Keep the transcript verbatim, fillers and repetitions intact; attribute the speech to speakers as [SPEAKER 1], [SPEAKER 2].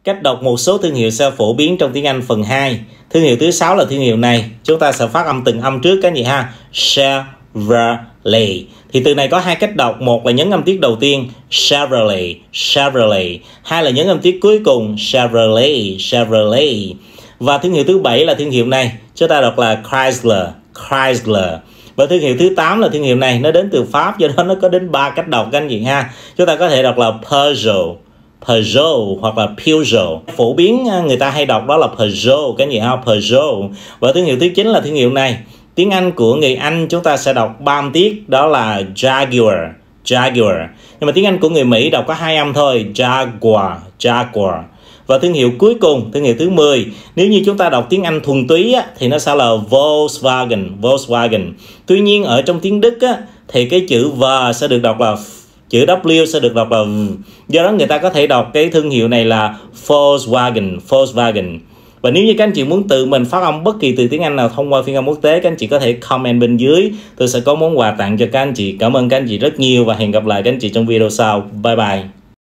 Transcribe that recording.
[SPEAKER 1] Cách đọc một số thương hiệu xe phổ biến trong tiếng Anh phần hai. Thương hiệu thứ sáu là thương hiệu này. Chúng ta sẽ phát âm từng âm trước các anh chị ha. Chevrolet. Thì từ này có hai cách đọc. Một là nhấn âm tiết đầu tiên Chevrolet, Chevrolet. Hai là nhấn âm tiết cuối cùng Chevrolet, Chevrolet. Và thương hiệu thứ bảy là thương hiệu này. Chúng ta đọc là Chrysler, Chrysler. Và thương hiệu thứ tám là thương hiệu này. Nó đến từ Pháp, do đó nó có đến ba cách đọc các anh chị ha. Chúng ta có thể đọc là Peugeot, Peugeot hoặc là Peugeot. Phổ biến người ta hay đọc đó là Peugeot các anh chị ha, Peugeot. Và thương hiệu thứ chín là thương hiệu này. Tiếng Anh của người Anh chúng ta sẽ đọc ba âm tiết, đó là Jaguar, Jaguar. Nhưng mà tiếng Anh của người Mỹ đọc có hai âm thôi, Jaguar, Jaguar. Và thương hiệu cuối cùng, thương hiệu thứ mười, nếu như chúng ta đọc tiếng Anh thuần túy á, thì nó sẽ là Volkswagen, Volkswagen. Tuy nhiên ở trong tiếng Đức á, thì cái chữ V sẽ được đọc là, chữ W sẽ được đọc là V. Do đó người ta có thể đọc cái thương hiệu này là Volkswagen, Volkswagen. Và nếu như các anh chị muốn tự mình phát âm bất kỳ từ tiếng Anh nào thông qua phiên âm quốc tế, các anh chị có thể comment bên dưới. Tôi sẽ có món quà tặng cho các anh chị. Cảm ơn các anh chị rất nhiều và hẹn gặp lại các anh chị trong video sau. Bye bye.